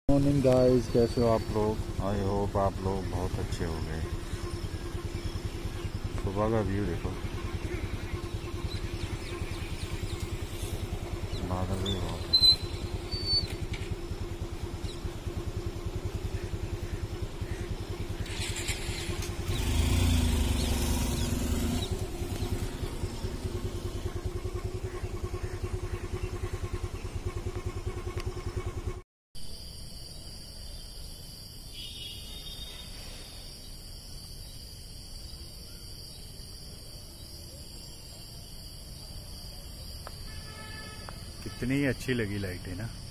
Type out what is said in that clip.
Morning guys, कैसे हो आप लोग। आई होप आप लोग बहुत अच्छे हो गए। सुबह का व्यू देखो, बादल भी बहुत है। कितनी अच्छी लगी लाइटें ना।